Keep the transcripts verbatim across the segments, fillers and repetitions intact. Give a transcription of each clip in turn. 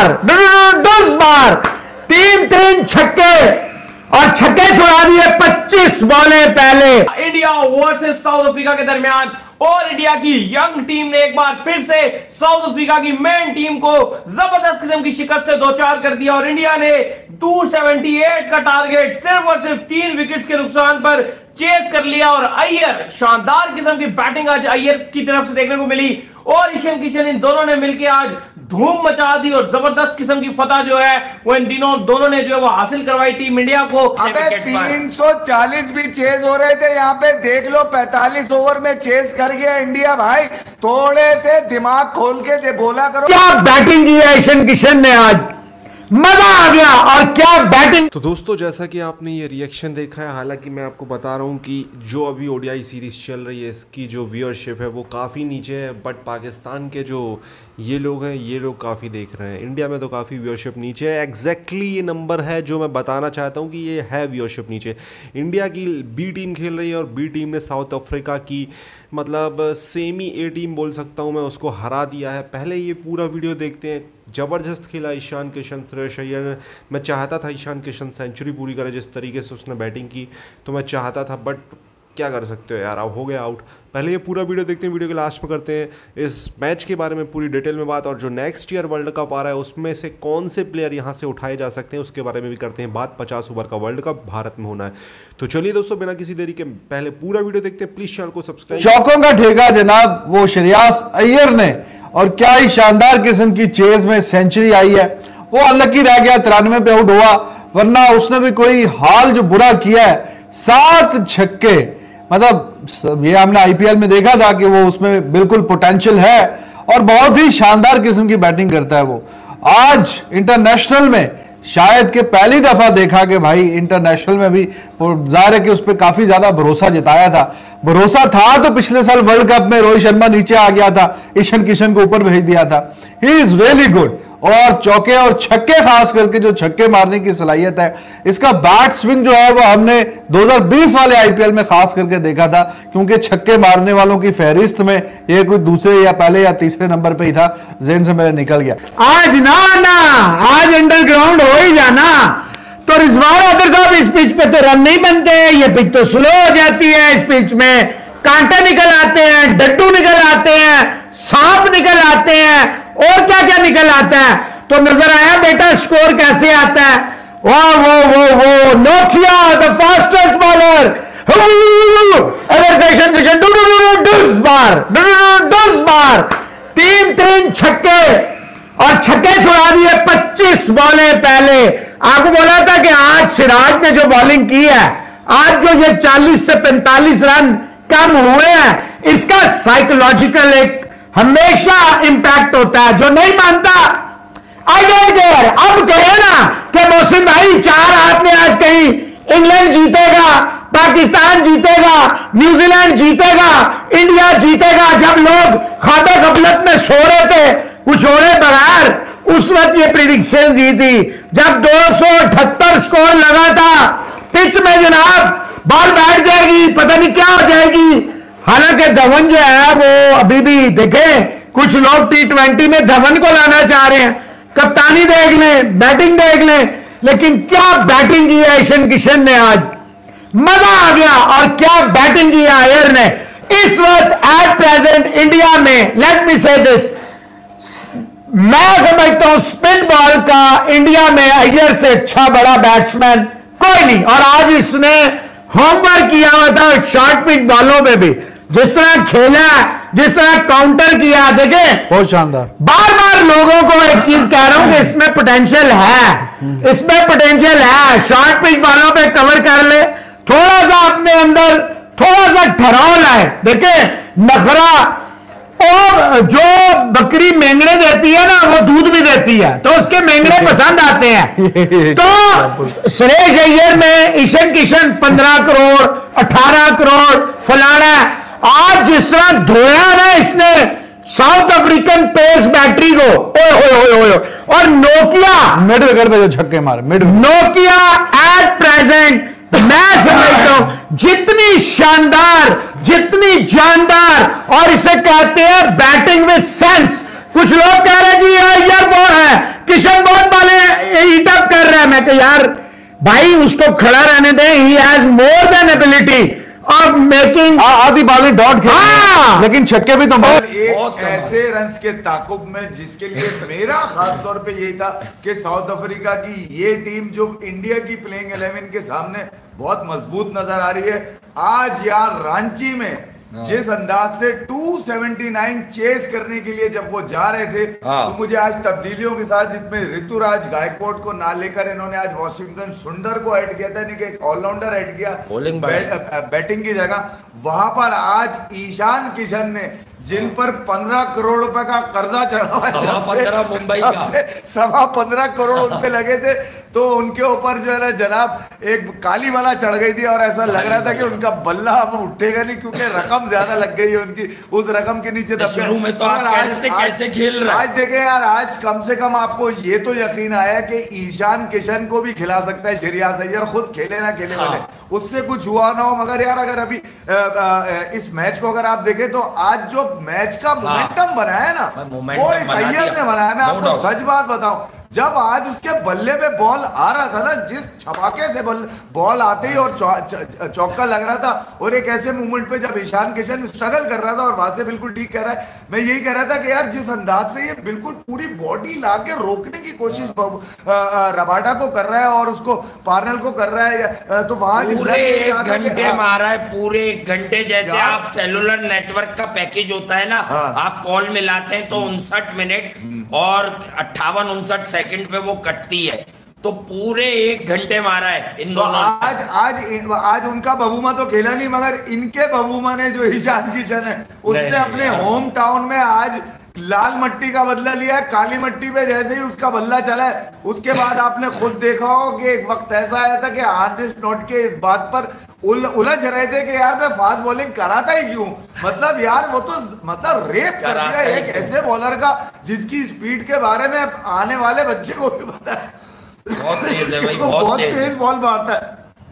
बार दस बार तीन तीन छक्के और छक्के छुड़ा दिए पच्चीस बॉलें पहले। इंडिया वर्सेस साउथ अफ्रीका के दरमियान और इंडिया की यंग टीम ने एक बार फिर से साउथ अफ्रीका की मेन टीम को जबरदस्त किस्म की शिकस्त से दो चार कर दिया और इंडिया ने दो सौ अठहत्तर का टारगेट सिर्फ और सिर्फ तीन विकेट्स के नुकसान पर चेस कर लिया। और अय्यर, शानदार किस्म की बैटिंग आज अय्यर की तरफ से देखने को मिली और ईशान किशन, इन दोनों ने मिलकर आज धूम मचा दी और जबरदस्त किस्म की फतह जो है वो इन दिनों दोनों ने जो है वो हासिल करवाई टीम इंडिया को। अबे तीन सौ चालीस भी चेज हो रहे थे, यहाँ पे देख लो पैंतालीस ओवर में चेज कर गया इंडिया। भाई थोड़े से दिमाग खोल के दे बोला करो। क्या बैटिंग की है ईशान किशन ने आज, मजा आ गया। और क्या बैटिंग। तो दोस्तों, जैसा कि आपने ये रिएक्शन देखा है, हालांकि मैं आपको बता रहा हूँ कि जो अभी ओडीआई सीरीज़ चल रही है इसकी जो व्यूअरशिप है वो काफ़ी नीचे है, बट पाकिस्तान के जो ये लोग हैं ये लोग काफ़ी देख रहे हैं। इंडिया में तो काफ़ी व्यूअरशिप नीचे है। एग्जैक्टली ये नंबर है जो मैं बताना चाहता हूँ कि ये है व्यूअरशिप नीचे। इंडिया की बी टीम खेल रही है और बी टीम ने साउथ अफ्रीका की मतलब सेमी ए टीम बोल सकता हूँ मैं, उसको हरा दिया है। पहले ये पूरा वीडियो देखते हैं। ज़बरदस्त खेला ईशान किशन, श्रेयस अय्यर ने। मैं चाहता था ईशान किशन सेंचुरी पूरी करे जिस तरीके से उसने बैटिंग की, तो मैं चाहता था, बट क्या कर सकते हो यार, अब हो गया आउट। पहले ये पूरा वीडियो देखते हैं, वीडियो के लास्ट में करते हैं इस मैच के बारे में पूरी डिटेल में बात, और जो नेक्स्ट ईयर वर्ल्ड कप आ रहा है उसमें से कौन से प्लेयर यहाँ से उठाए जा सकते हैं उसके बारे में भी करते हैं बात। पचास ओवर का वर्ल्ड कप भारत में होना है। तो चलिए दोस्तों, बिना किसी देरी के पहले पूरा वीडियो देखते हैं। प्लीज चैनल को सब्सक्राइब। चौकों का ठेका जनाब वो श्रेयस अय्यर ने, और क्या ही शानदार किस्म की चेज में सेंचुरी आई है। वो अनलकी रह गया, तिरानवे पे आउट हुआ, वरना उसने भी कोई हाल जो बुरा किया है। सात छक्के, मतलब ये हमने आईपीएल में देखा था कि वो उसमें बिल्कुल पोटेंशियल है और बहुत ही शानदार किस्म की बैटिंग करता है वो। आज इंटरनेशनल में शायद कि पहली दफा देखा कि भाई इंटरनेशनल में भी जाहिर है कि उस पर काफी ज्यादा भरोसा जताया था। भरोसा था तो पिछले साल वर्ल्ड कप में रोहित शर्मा नीचे आ गया था, ईशान किशन को ऊपर भेज दिया था। He is really good. और चौके और छक्के, खास करके जो छक्के मारने की सलाहियत है, इसका बैट स्विंग जो है वो हमने दो हज़ार बीस वाले आईपीएल में खास करके देखा था, क्योंकि छक्के मारने वालों की फहरिस्त में ये कोई दूसरे या पहले या तीसरे नंबर पे ही था, जेन से मेरे निकल गया। आज ना ना आज अंडरग्राउंड हो ही जाना तो रिजवान अदर साहब इस पिच पे तो रन नहीं बनते हैं, ये पिच तो स्लो हो जाती है। इस पिच में कांटे निकल आते हैं, डड्डू निकल आते हैं, सांप निकल आते हैं और क्या क्या निकल आता है। तो नजर आया बेटा स्कोर कैसे आता है। वाह वो वो वो नोकिया द फास्टेस्ट बॉलर, दस बार दस बार तीन तीन छक्के और छक्के छुड़ा दिए पच्चीस बॉलें पहले। आपको बोला था कि आज सिराज ने जो बॉलिंग की है, आज जो ये चालीस से पैंतालीस रन कम हुए हैं, इसका साइकोलॉजिकल एक हमेशा इंपैक्ट होता है। जो नहीं मानता आई डोंट केयर, अब कहे ना कि मोहसिन भाई चार आपने आज कहीं इंग्लैंड जीतेगा, पाकिस्तान जीतेगा, न्यूजीलैंड जीतेगा, इंडिया जीतेगा। जब लोग ख्वाबे गफलत में सो रहे थे कुछ ओढ़े बगैर, उस वक्त ये प्रिडिक्शन दी थी जब दो सौ अठहत्तर स्कोर लगा था पिच में जनाब, बॉल बैठ जाएगी, पता नहीं क्या हो जाएगी। हालांकि धवन जो है वो अभी भी देखें, कुछ लोग टी ट्वेंटी में धवन को लाना चाह रहे हैं, कप्तानी देख लें, बैटिंग देख लें, लेकिन क्या बैटिंग की है ईशान किशन ने आज, मजा आ गया। और क्या बैटिंग की है अय्यर ने। इस वक्त एट प्रेजेंट इंडिया में, लेट मी से दिस, मैं समझता हूं स्पिन बॉल का इंडिया में अय्यर से अच्छा बड़ा बैट्समैन कोई नहीं। और आज इसने होमवर्क किया हुआ था शॉर्ट पिच बॉलों में भी, जिस तरह खेला, जिस तरह काउंटर किया, देखे बहुत शानदार। बार बार लोगों को एक चीज कह रहा हूं कि इसमें पोटेंशियल है, इसमें पोटेंशियल है। शॉर्ट पिच बॉलों पे कवर कर ले, थोड़ा सा अपने अंदर थोड़ा सा ठहराव लाए। देखे नखरा, और जो बकरी मेंगड़े देती है ना वो दूध भी देती है, तो उसके मेंगड़े पसंद आते हैं। तो श्रेयस अय्यर ने ईशान किशन पंद्रह करोड़ अठारह करोड़ फलाना, आज जिस तरह धोया ना इसने साउथ अफ्रीकन पेस बैटरी को, ओए ओए ओए, और नोकिया मिड विकेट पे जो छक्के मारे, मिड नोकिया एट प्रेजेंट मैं समझता हूं जितनी शानदार, जितनी जानदार, और इसे कहते हैं बैटिंग विद सेंस। कुछ लोग कह रहे जी अय्यर बॉल है, किशन बहुत बाले ईट अप कर रहा है। मैं कह यार भाई उसको खड़ा रहने दें, he has more than ability of making आधी बाली डॉट खेल, हाँ। लेकिन छक्के भी तो और बहुत एक ऐसे रन्स के ताकुब में जिसके लिए मेरा खास तौर पे यही था कि साउथ अफ्रीका की ये टीम जो इंडिया की प्लेइंग इलेवन के सामने बहुत मजबूत नजर आ रही है। आज यार रांची में जिस अंदाज से दो सौ उन्यासी चेस करने के लिए जब वो जा रहे थे, तो मुझे आज तब्दीलियों के साथ जिसमें ऋतुराज गायकवाड़ को ना लेकर इन्होंने आज वॉशिंगटन सुंदर को ऐड किया था, यानी कि एक ऑलराउंडर ऐड किया बै, बैटिंग की जगह। वहां पर आज ईशान किशन ने जिन पर पंद्रह करोड़ रुपए का कर्जा चढ़ा हुआ, मुंबई का सवा पंद्रह करोड़ उन पे लगे थे, तो उनके ऊपर जो है ना जनाब एक काली वाला चढ़ गई थी और ऐसा लग रहा था कि उनका बल्ला अब उठेगा नहीं, क्योंकि रकम ज्यादा लग गई है उनकी, उस रकम के नीचे दब शुरू में तो आप कह रहे थे कैसे खेल रहा है। आज देखें यार, आज कम से कम आपको ये तो यकीन आया कि ईशान किशन को भी खिला सकता है श्रेयस अय्यर, खुद खेले ना खेले वाले, उससे कुछ हुआ ना हो। मगर यार अगर अभी आ, आ, इस मैच को अगर आप देखें तो आज जो मैच का मोमेंटम बनाया है ना, वो इस अय्यर ने बनाया। मैं आपको सच बात बताऊं, जब आज उसके बल्ले पे बॉल आ रहा था ना, जिस छपाके से बॉल बॉल आते ही और चौका लग रहा था, और एक ऐसे मूवमेंट पे जब ईशान किशन स्ट्रगल कर रहा था, और वहां से बिल्कुल ठीक कह रहा है, मैं यही कह रहा था कि यार जिस अंदाज से ये बिल्कुल पूरी बॉडी ला के रोकने की कोशिश रबाडा को कर रहा है और उसको पार्नल को कर रहा है, तो वहां पूरे एक घंटे मारा है, पूरे एक घंटे। जैसे आप सेलुलर नेटवर्क का पैकेज होता है ना, आप कॉल मिलाते हैं तो उनसठ मिनट और अट्ठावन उनसठ सेकंड पे वो कटती है, तो पूरे एक घंटे मारा है इन दोनों। तो आज आज आज उनका बबूमा तो खेला नहीं, मगर इनके बबूमा ने जो ईशान किशन है उसने अपने होम टाउन में आज लाल मट्टी का बदला लिया है। काली मट्टी पे जैसे ही उसका बल्ला चला है, उसके बाद आपने खुद देखा हो कि एक वक्त ऐसा आया था कि आर्टिस नोट के इस बात पर उल, उलझ रहे थे कि यार मैं फास्ट बॉलिंग कराता ही क्यों, मतलब यार वो तो मतलब रेप कर दिया एक ऐसे बॉलर का जिसकी स्पीड के बारे में आने वाले बच्चे को भी पता है, बहुत तेज है भाई, बहुत तेज बॉल मारता है।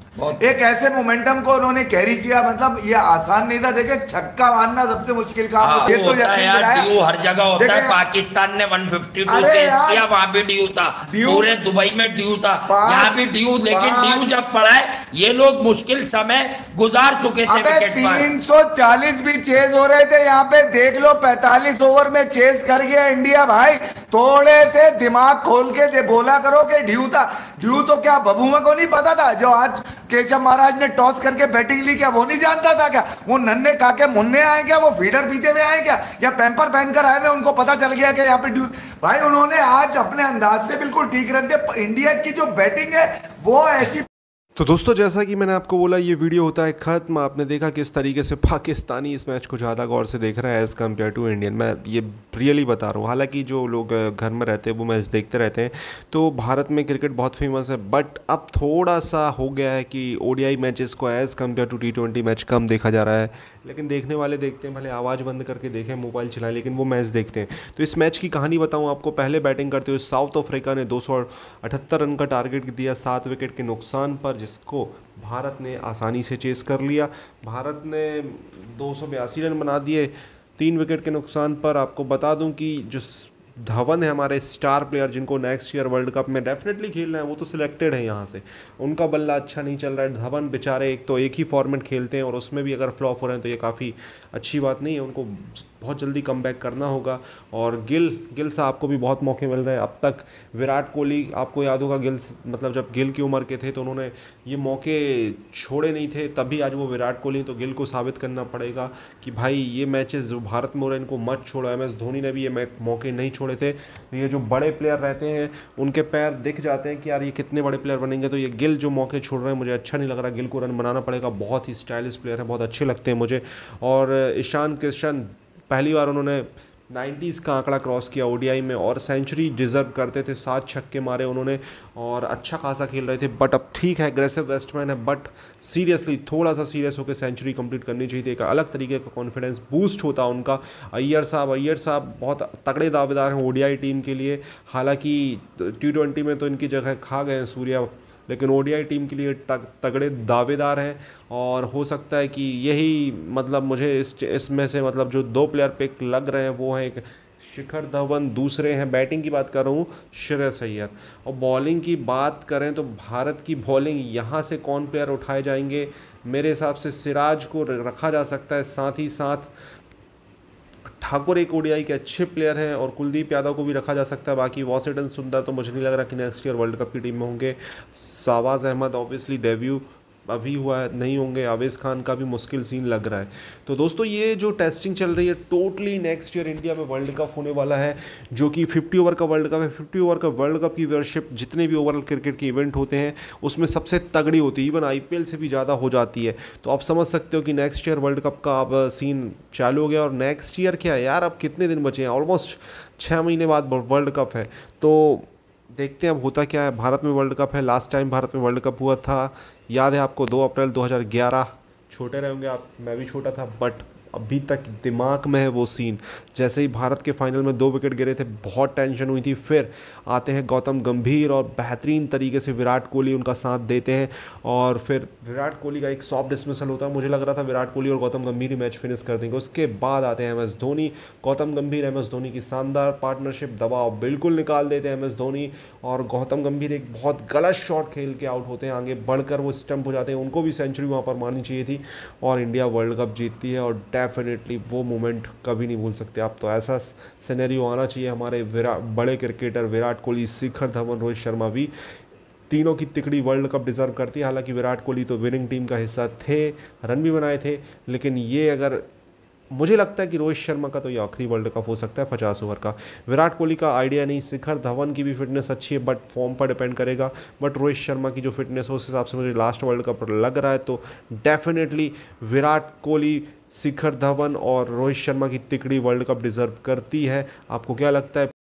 एक ऐसे मोमेंटम को उन्होंने कैरी किया, मतलब ये आसान नहीं था। देखिए छक्का मारना सबसे मुश्किल काम हाँ, ये तो यार ड्यू हर जगह होता है। पाकिस्तान ने एक सौ बावन चेस किया, वहां भी ड्यू था, पूरे दुबई में ड्यू था, यहाँ भी ड्यू, लेकिन ड्यू जब पड़ा है ये लोग मुश्किल समय गुजार चुके थे विकेट पर। तीन सौ चालीस भी चेज हो रहे थे यहाँ पे, देख लो पैंतालीस ओवर में चेज कर गया इंडिया। भाई थोड़े से दिमाग खोल के दे बोला करो कि ड्यू था। ड्यू तो क्या बबूमा को नहीं पता था जो आज केशव महाराज ने टॉस करके बैटिंग ली, क्या वो नहीं जानता था क्या? वो नन्हे काके मुन्ने आए क्या? वो फीडर पीते हुए आए क्या? या पैम्पर पहनकर आए हुए उनको पता चल गया कि यहाँ पे ड्यू। भाई उन्होंने आज अपने अंदाज से बिल्कुल ठीक रन दिए। इंडिया की जो बैटिंग है वो ऐसी। तो दोस्तों जैसा कि मैंने आपको बोला ये वीडियो होता है ख़त्म। आपने देखा किस तरीके से पाकिस्तानी इस मैच को ज़्यादा गौर से देख रहा है एज़ कम्पेयर टू इंडियन। मैं ये रियली बता रहा हूँ, हालांकि जो लोग घर में रहते हैं वो मैच देखते रहते हैं, तो भारत में क्रिकेट बहुत फेमस है, बट अब थोड़ा सा हो गया है कि ओडीआई मैचेस को as compare to T twenty match कम देखा जा रहा है। लेकिन देखने वाले देखते हैं, भले आवाज़ बंद करके देखें, मोबाइल चलाएं, लेकिन वो मैच देखते हैं। तो इस मैच की कहानी बताऊँ आपको। पहले बैटिंग करते हुए साउथ अफ्रीका ने दो सौ अठहत्तर रन का टारगेट दिया सात विकेट के नुकसान पर, जिसको भारत ने आसानी से चेस कर लिया। भारत ने दो सौ बयासी रन बना दिए तीन विकेट के नुकसान पर। आपको बता दूं कि जो धवन है हमारे स्टार प्लेयर, जिनको नेक्स्ट ईयर वर्ल्ड कप में डेफिनेटली खेलना है, वो तो सिलेक्टेड है यहाँ से, उनका बल्ला अच्छा नहीं चल रहा है। धवन बेचारे एक तो एक ही फॉर्मेट खेलते हैं और उसमें भी अगर फ्लॉप हो रहे हैं तो ये काफ़ी अच्छी बात नहीं है। उनको बहुत जल्दी कमबैक करना होगा। और गिल गिल साहब को भी बहुत मौके मिल रहे हैं अब तक। विराट कोहली, आपको याद होगा, गिल मतलब जब गिल की उम्र के थे तो उन्होंने ये मौके छोड़े नहीं थे, तभी आज वो विराट कोहली। तो गिल को साबित करना पड़ेगा कि भाई ये मैचेस जो भारत में हो रहे हैं इनको मत छोड़ो। एम एस धोनी ने भी ये मौके नहीं छोड़े थे। तो ये जो बड़े प्लेयर रहते हैं उनके पैर दिख जाते हैं कि यार ये कितने बड़े प्लेयर बनेंगे। तो ये गिल जो मौके छोड़ रहे हैं मुझे अच्छा नहीं लग रहा। गिल को रन बनाना पड़ेगा। बहुत ही स्टाइलिश प्लेयर है, बहुत अच्छे लगते हैं मुझे। और ईशान किशन पहली बार उन्होंने नाइन्टीज़ का आंकड़ा क्रॉस किया ओडीआई में और सेंचुरी डिज़र्व करते थे। सात छक्के मारे उन्होंने और अच्छा खासा खेल रहे थे। बट अब ठीक है, एग्रेसिव बैट्समैन है, बट सीरियसली थोड़ा सा सीरियस होकर सेंचुरी कंप्लीट करनी चाहिए थी। एक अलग तरीके का कॉन्फिडेंस बूस्ट होता उनका। अय्यर साहब अय्यर साहब बहुत तगड़े दावेदार हैं ओडीआई टीम के लिए। हालांकि टी ट्वेंटी में तो इनकी जगह खा गए हैं सूर्या लेकिन ओडीआई टीम के लिए तग, तगड़े दावेदार हैं और हो सकता है कि यही मतलब मुझे इस इसमें से मतलब जो दो प्लेयर पिक लग रहे हैं वो हैं एक शिखर धवन, दूसरे हैं बैटिंग की बात कर रहा हूँ श्रेयस अय्यर। और बॉलिंग की बात करें तो भारत की बॉलिंग यहाँ से कौन प्लेयर उठाए जाएंगे, मेरे हिसाब से सिराज को रखा जा सकता है, साथ ही साथ ठाकुर एक ओडीआई के अच्छे प्लेयर हैं और कुलदीप यादव को भी रखा जा सकता है। बाकी वॉशिंगटन सुंदर तो मुझे नहीं लग रहा कि नेक्स्ट ईयर वर्ल्ड कप की टीम में होंगे। शाहबाज अहमद ऑब्वियसली डेब्यू अभी हुआ है, नहीं होंगे। आवेश खान का भी मुश्किल सीन लग रहा है। तो दोस्तों ये जो टेस्टिंग चल रही है टोटली नेक्स्ट ईयर इंडिया में वर्ल्ड कप होने वाला है, जो कि फिफ्टी ओवर का वर्ल्ड कप है। फिफ्टी ओवर का वर्ल्ड कप की व्यूअरशिप जितने भी ओवरऑल क्रिकेट के इवेंट होते हैं उसमें सबसे तगड़ी होती है, इवन आईपीएल से भी ज़्यादा हो जाती है। तो आप समझ सकते हो कि नेक्स्ट ईयर वर्ल्ड कप का अब सीन चालू हो गया। और नेक्स्ट ईयर क्या है यार, अब कितने दिन बचे हैं, ऑलमोस्ट छः महीने बाद वर्ल्ड कप है। तो देखते हैं अब होता क्या है। भारत में वर्ल्ड कप है, लास्ट टाइम भारत में वर्ल्ड कप हुआ था, याद है आपको, दो अप्रैल दो हज़ार ग्यारह। छोटे रहे होंगे आप, मैं भी छोटा था, बट अभी तक दिमाग में है वो सीन। जैसे ही भारत के फाइनल में दो विकेट गिरे थे बहुत टेंशन हुई थी। फिर आते हैं गौतम गंभीर और बेहतरीन तरीके से विराट कोहली उनका साथ देते हैं और फिर विराट कोहली का एक सॉफ्ट डिसमिसल होता है। मुझे लग रहा था विराट कोहली और गौतम गंभीर ही मैच फिनिश कर देंगे। उसके बाद आते हैं एम एस धोनी, गौतम गंभीर एम एस धोनी की शानदार पार्टनरशिप, दबाव बिल्कुल निकाल देते हैं एम एस धोनी और गौतम गंभीर एक बहुत गलत शॉट खेल के आउट होते हैं, आगे बढ़कर वो स्टंप हो जाते हैं। उनको भी सेंचुरी वहाँ पर मारनी चाहिए थी और इंडिया वर्ल्ड कप जीतती है। और डेफिनेटली वो मोमेंट कभी नहीं भूल सकते आप। तो ऐसा सिनेरियो आना चाहिए। हमारे विराट बड़े क्रिकेटर विराट कोहली, शिखर धवन, रोहित शर्मा भी तीनों की तिकड़ी वर्ल्ड कप डिजर्व करती है। हालांकि विराट कोहली तो विनिंग टीम का हिस्सा थे, रन भी बनाए थे, लेकिन ये अगर मुझे लगता है कि रोहित शर्मा का तो ये आखिरी वर्ल्ड कप हो सकता है पचास ओवर का। विराट कोहली का आइडिया नहीं, शिखर धवन की भी फिटनेस अच्छी है बट फॉर्म पर डिपेंड करेगा। बट रोहित शर्मा की जो फिटनेस है उस हिसाब से मुझे लास्ट वर्ल्ड कप लग रहा है। तो डेफिनेटली विराट कोहली, शिखर धवन और रोहित शर्मा की तिकड़ी वर्ल्ड कप डिजर्व करती है। आपको क्या लगता है?